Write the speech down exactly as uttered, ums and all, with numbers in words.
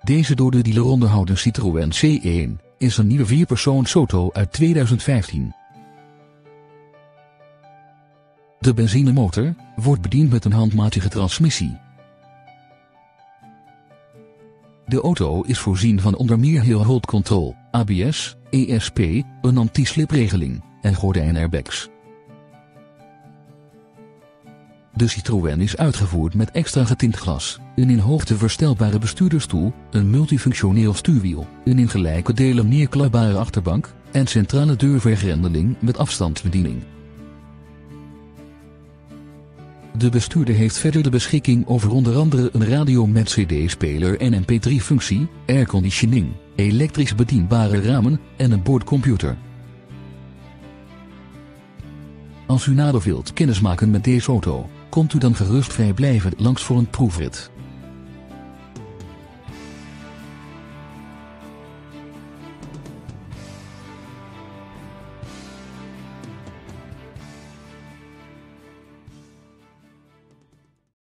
Deze door de dealer onderhouden Citroën C één is een nieuwe vierpersoonsauto uit tweeduizend vijftien. De benzinemotor wordt bediend met een handmatige transmissie. De auto is voorzien van onder meer hill hold control, A B S, E S P, een anti-slipregeling en gordijnairbags. De Citroën is uitgevoerd met extra getint glas, een in hoogte verstelbare bestuurdersstoel, een multifunctioneel stuurwiel, een in gelijke delen neerklapbare achterbank en centrale deurvergrendeling met afstandsbediening. De bestuurder heeft verder de beschikking over onder andere een radio met cd-speler en M P drie functie, airconditioning, elektrisch bedienbare ramen en een boordcomputer. Als u nader wilt kennismaken met deze auto, komt u dan gerust vrijblijvend langs voor een proefrit.